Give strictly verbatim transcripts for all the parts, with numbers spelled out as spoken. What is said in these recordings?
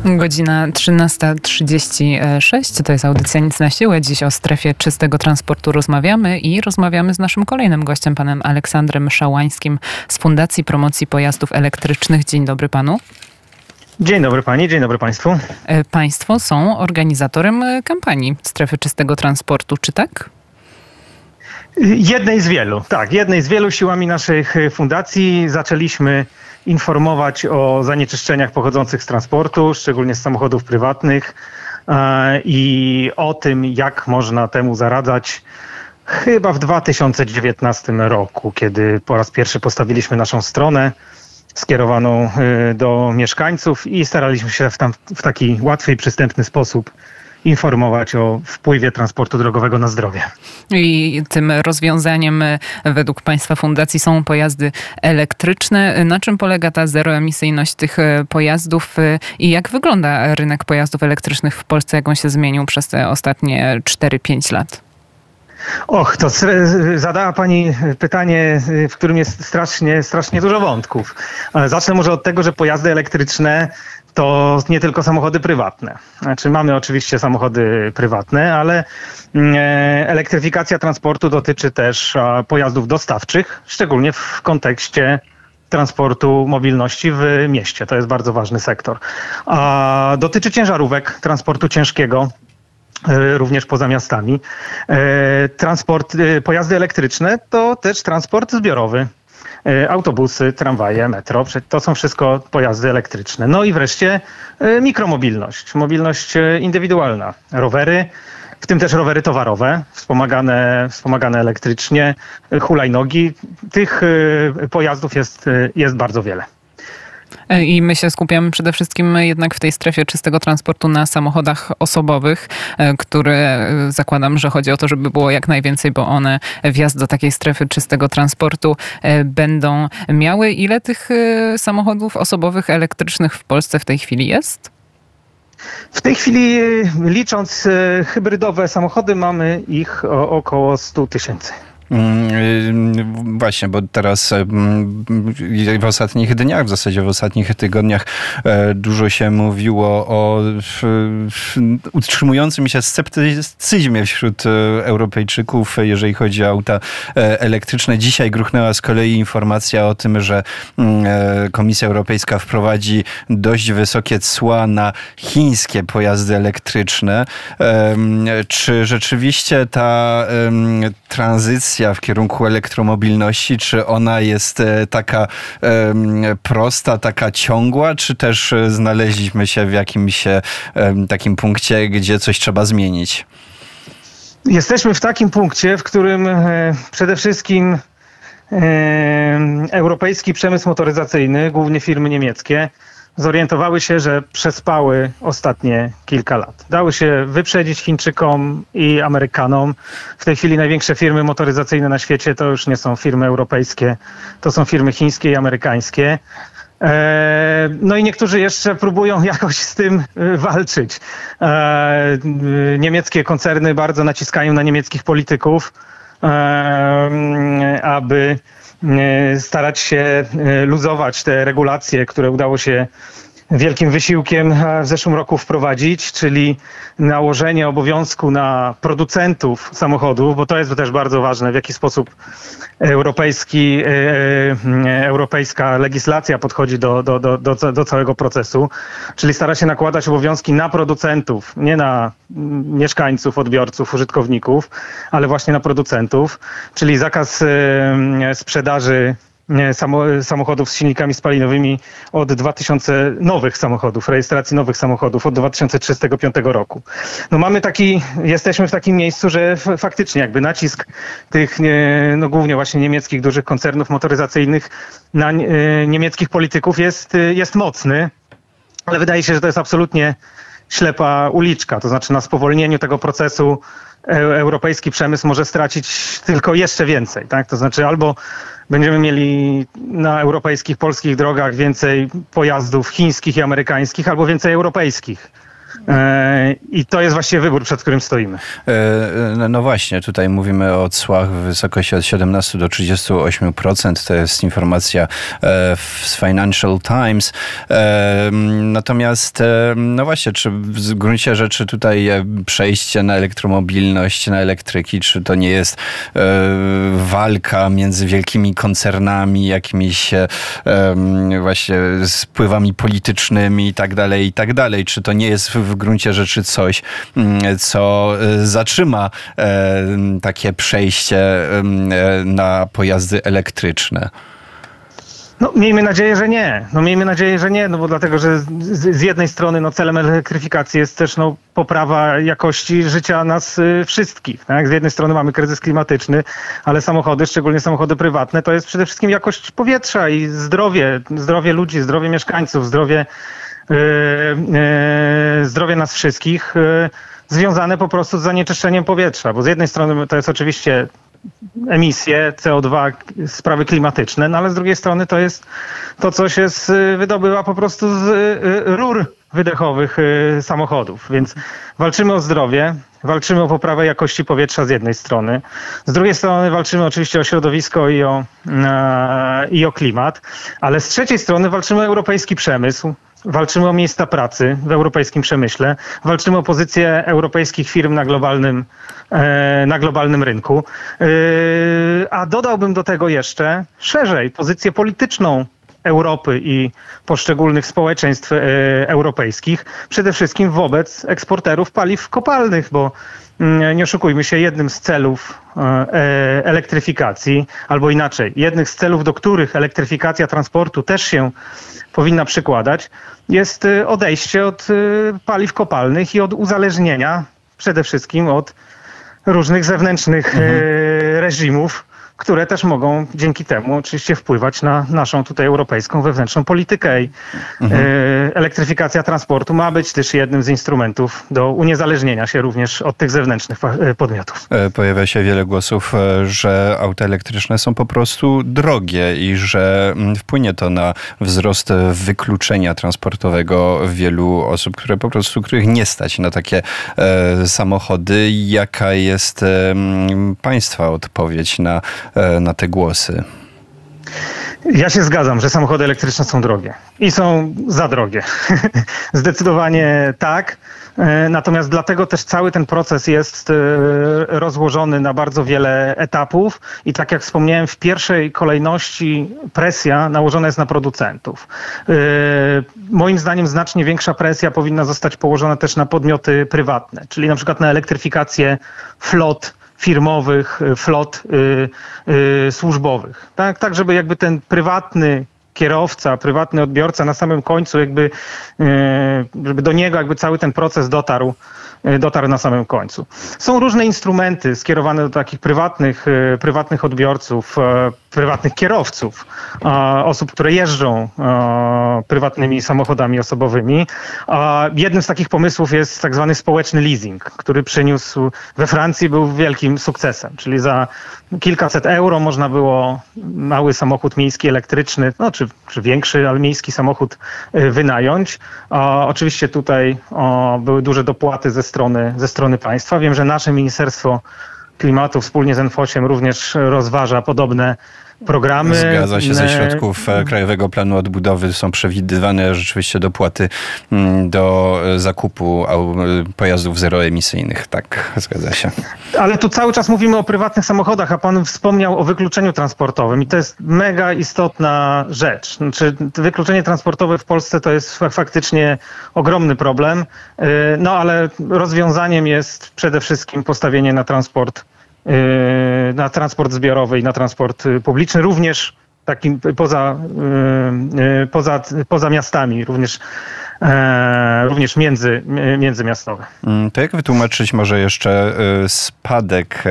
Godzina trzynasta trzydzieści sześć. To jest audycja Nic na siłę. Dziś o strefie czystego transportu rozmawiamy i rozmawiamy z naszym kolejnym gościem, panem Aleksandrem Szałańskim z Fundacji Promocji Pojazdów Elektrycznych. Dzień dobry panu. Dzień dobry pani, dzień dobry państwu. Państwo są organizatorem kampanii Strefy Czystego Transportu, czy tak? Jednej z wielu, tak. Jednej z wielu siłami naszych fundacji zaczęliśmy informować o zanieczyszczeniach pochodzących z transportu, szczególnie z samochodów prywatnych i o tym, jak można temu zaradzać chyba w dwa tysiące dziewiętnastym roku, kiedy po raz pierwszy postawiliśmy naszą stronę skierowaną do mieszkańców i staraliśmy się w, tam, w taki łatwy i przystępny sposób informować o wpływie transportu drogowego na zdrowie. I tym rozwiązaniem według państwa fundacji są pojazdy elektryczne. Na czym polega ta zeroemisyjność tych pojazdów i jak wygląda rynek pojazdów elektrycznych w Polsce? Jak on się zmienił przez te ostatnie cztery pięć lat? Och, to zadała pani pytanie, w którym jest strasznie, strasznie dużo wątków. Zacznę może od tego, że pojazdy elektryczne to nie tylko samochody prywatne. Znaczy mamy oczywiście samochody prywatne, ale elektryfikacja transportu dotyczy też pojazdów dostawczych, szczególnie w kontekście transportu, mobilności w mieście. To jest bardzo ważny sektor. A dotyczy ciężarówek, transportu ciężkiego, również poza miastami. Transport, pojazdy elektryczne to też transport zbiorowy. Autobusy, tramwaje, metro, to są wszystko pojazdy elektryczne. No i wreszcie mikromobilność, mobilność indywidualna, rowery, w tym też rowery towarowe, wspomagane, wspomagane elektrycznie, hulajnogi. Tych pojazdów jest, jest bardzo wiele. I my się skupiamy przede wszystkim jednak w tej strefie czystego transportu na samochodach osobowych, które zakładam, że chodzi o to, żeby było jak najwięcej, bo one wjazd do takiej strefy czystego transportu będą miały. Ile tych samochodów osobowych elektrycznych w Polsce w tej chwili jest? W tej chwili, licząc hybrydowe samochody, mamy ich około sto tysięcy. Właśnie, bo teraz w ostatnich dniach, w zasadzie w ostatnich tygodniach dużo się mówiło o utrzymującym się sceptycyzmie wśród Europejczyków, jeżeli chodzi o auta elektryczne. Dzisiaj gruchnęła z kolei informacja o tym, że Komisja Europejska wprowadzi dość wysokie cła na chińskie pojazdy elektryczne. Czy rzeczywiście ta tranzycja w kierunku elektromobilności, czy ona jest taka prosta, taka ciągła, czy też znaleźliśmy się w jakimś takim punkcie, gdzie coś trzeba zmienić? Jesteśmy w takim punkcie, w którym przede wszystkim europejski przemysł motoryzacyjny, głównie firmy niemieckie, zorientowały się, że przespały ostatnie kilka lat. Dały się wyprzedzić Chińczykom i Amerykanom. W tej chwili największe firmy motoryzacyjne na świecie to już nie są firmy europejskie, to są firmy chińskie i amerykańskie. No i niektórzy jeszcze próbują jakoś z tym walczyć. Niemieckie koncerny bardzo naciskają na niemieckich polityków, aby starać się luzować te regulacje, które udało się wielkim wysiłkiem w zeszłym roku wprowadzić, czyli nałożenie obowiązku na producentów samochodów, bo to jest też bardzo ważne, w jaki sposób europejski, europejska legislacja podchodzi do, do, do, do, do całego procesu, czyli stara się nakładać obowiązki na producentów, nie na mieszkańców, odbiorców, użytkowników, ale właśnie na producentów, czyli zakaz sprzedaży samochodów z silnikami spalinowymi od dwa tysiące nowych samochodów, rejestracji nowych samochodów od dwa tysiące trzydziestego piątego roku. No mamy taki, jesteśmy w takim miejscu, że faktycznie jakby nacisk tych, no głównie właśnie niemieckich dużych koncernów motoryzacyjnych na niemieckich polityków jest, jest mocny, ale wydaje się, że to jest absolutnie ślepa uliczka, to znaczy na spowolnieniu tego procesu europejski przemysł może stracić tylko jeszcze więcej, tak? To znaczy albo będziemy mieli na europejskich, polskich drogach więcej pojazdów chińskich i amerykańskich, albo więcej europejskich. I to jest właściwie wybór, przed którym stoimy. No właśnie, tutaj mówimy o cłach w wysokości od siedemnastu do trzydziestu ośmiu procent. To jest informacja z Financial Times. Natomiast, no właśnie, czy w gruncie rzeczy tutaj przejście na elektromobilność, na elektryki, czy to nie jest walka między wielkimi koncernami, jakimiś właśnie spływami politycznymi i tak dalej, i tak dalej. Czy to nie jest w gruncie rzeczy coś, co zatrzyma takie przejście na pojazdy elektryczne? No, miejmy nadzieję, że nie. No, miejmy nadzieję, że nie, no bo dlatego, że z, z jednej strony no, celem elektryfikacji jest też no, poprawa jakości życia nas y, wszystkich. Tak? Z jednej strony mamy kryzys klimatyczny, ale samochody, szczególnie samochody prywatne, to jest przede wszystkim jakość powietrza i zdrowie, zdrowie ludzi, zdrowie mieszkańców, zdrowie, y, y, zdrowie nas wszystkich, y, związane po prostu z zanieczyszczeniem powietrza, bo z jednej strony to jest oczywiście emisje C O dwa, sprawy klimatyczne, no ale z drugiej strony to jest to, co się z, wydobywa po prostu z rur wydechowych samochodów. Więc walczymy o zdrowie, walczymy o poprawę jakości powietrza z jednej strony. Z drugiej strony walczymy oczywiście o środowisko i o, i o klimat, ale z trzeciej strony walczymy o europejski przemysł. Walczymy o miejsca pracy w europejskim przemyśle, walczymy o pozycję europejskich firm na globalnym, na globalnym rynku. A dodałbym do tego jeszcze szerzej pozycję polityczną Europy i poszczególnych społeczeństw europejskich, przede wszystkim wobec eksporterów paliw kopalnych, bo nie oszukujmy się, jednym z celów elektryfikacji, albo inaczej, jednym z celów, do których elektryfikacja transportu też się powinna przykładać, jest odejście od paliw kopalnych i od uzależnienia przede wszystkim od różnych zewnętrznych mhm. reżimów, które też mogą dzięki temu oczywiście wpływać na naszą tutaj europejską wewnętrzną politykę. I mhm. elektryfikacja transportu ma być też jednym z instrumentów do uniezależnienia się również od tych zewnętrznych podmiotów. Pojawia się wiele głosów, że auta elektryczne są po prostu drogie i że wpłynie to na wzrost wykluczenia transportowego wielu osób, które po prostu, których nie stać na takie e, samochody. Jaka jest e, państwa odpowiedź na na te głosy? Ja się zgadzam, że samochody elektryczne są drogie i są za drogie. Zdecydowanie tak. Natomiast dlatego też cały ten proces jest rozłożony na bardzo wiele etapów i tak jak wspomniałem, w pierwszej kolejności presja nałożona jest na producentów. Moim zdaniem znacznie większa presja powinna zostać położona też na podmioty prywatne, czyli na przykład na elektryfikację flot firmowych, flot y, y, służbowych. Tak, tak, żeby jakby ten prywatny kierowca, prywatny odbiorca na samym końcu jakby, y, żeby do niego jakby cały ten proces dotarł, y, dotarł na samym końcu. Są różne instrumenty skierowane do takich prywatnych, y, prywatnych odbiorców, y, prywatnych kierowców, y, osób, które jeżdżą y, prywatnymi samochodami osobowymi. Y, jednym z takich pomysłów jest tak zwany społeczny leasing, który przyniósł we Francji, był wielkim sukcesem, czyli za kilkaset euro można było mały samochód miejski elektryczny, no czy, czy większy, ale miejski samochód y, wynająć. Y, oczywiście tutaj y, były duże dopłaty ze strony, ze strony państwa. Wiem, że nasze Ministerstwo Klimatu wspólnie z N F O ś-iem również rozważa podobne programy. Zgadza się, ze środków Krajowego Planu Odbudowy są przewidywane rzeczywiście dopłaty do zakupu pojazdów zeroemisyjnych. Tak, zgadza się. Ale tu cały czas mówimy o prywatnych samochodach, a pan wspomniał o wykluczeniu transportowym i to jest mega istotna rzecz. Znaczy, wykluczenie transportowe w Polsce to jest faktycznie ogromny problem, no ale rozwiązaniem jest przede wszystkim postawienie na transport na transport zbiorowy i na transport publiczny, również takim poza, poza, poza miastami, również, również między, międzymiastowe. To jak wytłumaczyć może jeszcze spadek,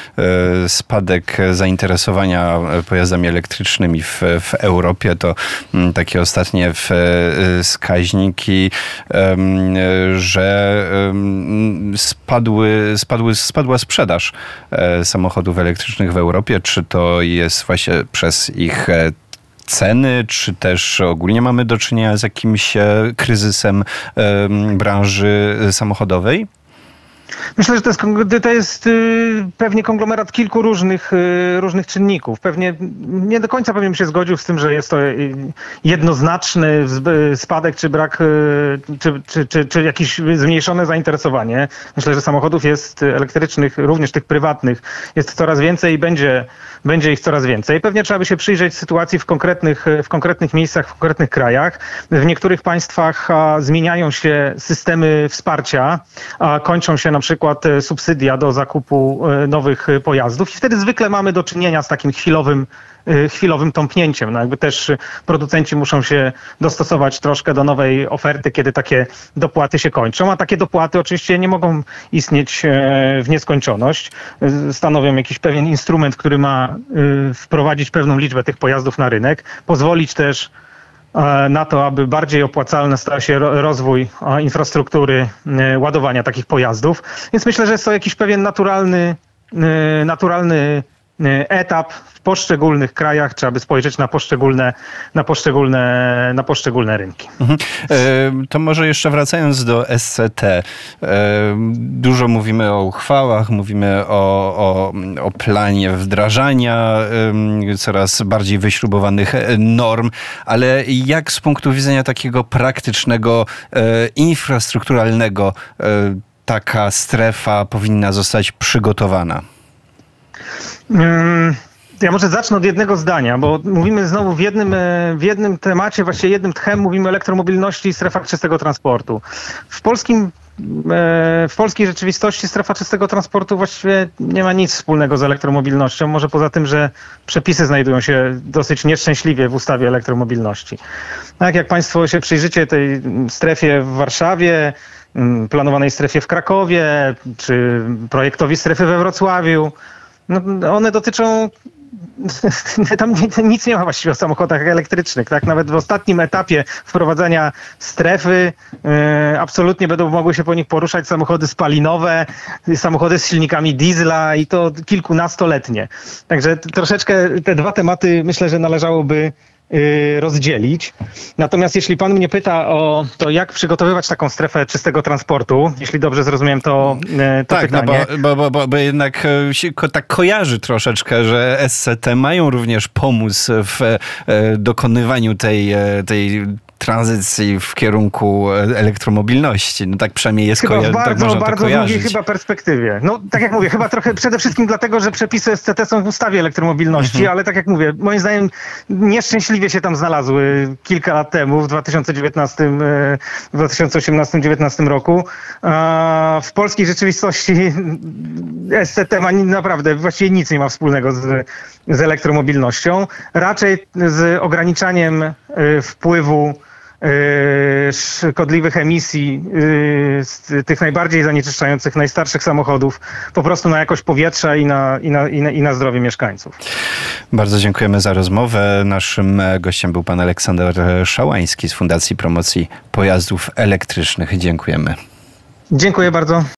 spadek zainteresowania pojazdami elektrycznymi w, w Europie? To takie ostatnie wskaźniki, że spadły, spadły, spadła sprzedaż samochodów elektrycznych w Europie. Czy to jest właśnie przez ich ceny, czy też ogólnie mamy do czynienia z jakimś kryzysem branży samochodowej? Myślę, że to jest, to jest pewnie konglomerat kilku różnych, różnych czynników. Pewnie nie do końca bym się zgodził z tym, że jest to jednoznaczny spadek czy brak, czy, czy, czy, czy jakieś zmniejszone zainteresowanie. Myślę, że samochodów jest elektrycznych, również tych prywatnych, jest coraz więcej i będzie, będzie ich coraz więcej. Pewnie trzeba by się przyjrzeć sytuacji w konkretnych, w konkretnych miejscach, w konkretnych krajach. W niektórych państwach zmieniają się systemy wsparcia, a kończą się na przykład subsydia do zakupu nowych pojazdów i wtedy zwykle mamy do czynienia z takim chwilowym, chwilowym tąpnięciem. No jakby też producenci muszą się dostosować troszkę do nowej oferty, kiedy takie dopłaty się kończą, a takie dopłaty oczywiście nie mogą istnieć w nieskończoność. Stanowią jakiś pewien instrument, który ma wprowadzić pewną liczbę tych pojazdów na rynek, pozwolić też na to, aby bardziej opłacalny stał się rozwój infrastruktury ładowania takich pojazdów. Więc myślę, że jest to jakiś pewien naturalny, naturalny etap w poszczególnych krajach. Trzeba by spojrzeć na poszczególne, na poszczególne, na poszczególne rynki. Mhm. To może jeszcze wracając do S C T. Dużo mówimy o uchwałach, mówimy o, o, o planie wdrażania coraz bardziej wyśrubowanych norm, ale jak z punktu widzenia takiego praktycznego, infrastrukturalnego taka strefa powinna zostać przygotowana? Ja może zacznę od jednego zdania, bo mówimy znowu w jednym, w jednym temacie, właściwie jednym tchem mówimy o elektromobilności i strefach czystego transportu. W polskim W polskiej rzeczywistości strefa czystego transportu właściwie nie ma nic wspólnego z elektromobilnością, może poza tym, że przepisy znajdują się dosyć nieszczęśliwie w ustawie elektromobilności. Tak jak Państwo się przyjrzycie tej strefie w Warszawie, planowanej strefie w Krakowie, czy projektowi strefy we Wrocławiu, no one dotyczą, tam nic nie ma właściwie o samochodach elektrycznych, tak? Nawet w ostatnim etapie wprowadzania strefy yy, absolutnie będą mogły się po nich poruszać samochody spalinowe, samochody z silnikami diesla i to kilkunastoletnie. Także troszeczkę te dwa tematy myślę, że należałoby rozdzielić. Natomiast jeśli pan mnie pyta o to, jak przygotowywać taką strefę czystego transportu, jeśli dobrze zrozumiałem to, to tak, pytanie. No bo, bo, bo, bo jednak się ko, tak kojarzy troszeczkę, że S C T mają również pomóc w dokonywaniu tej, tej tranzycji w kierunku elektromobilności. No tak przynajmniej jest chyba koja- w bardzo, tak można bardzo to kojarzyć. długiej chyba perspektywie. No tak jak mówię, chyba trochę przede wszystkim dlatego, że przepisy S C T są w ustawie elektromobilności, mhm. ale tak jak mówię, moim zdaniem nieszczęśliwie się tam znalazły kilka lat temu, w dwa tysiące dziewiętnastym, dwa tysiące osiemnastym dwa tysiące dziewiętnastym roku. A w polskiej rzeczywistości S C T ma naprawdę właściwie nic nie ma wspólnego z, z elektromobilnością. Raczej z ograniczaniem wpływu szkodliwych emisji z tych najbardziej zanieczyszczających, najstarszych samochodów po prostu na jakość powietrza i na, i na, i na, i na zdrowie mieszkańców. Bardzo dziękujemy za rozmowę. Naszym gościem był pan Aleksander Szałański z Fundacji Promocji Pojazdów Elektrycznych. Dziękujemy. Dziękuję bardzo.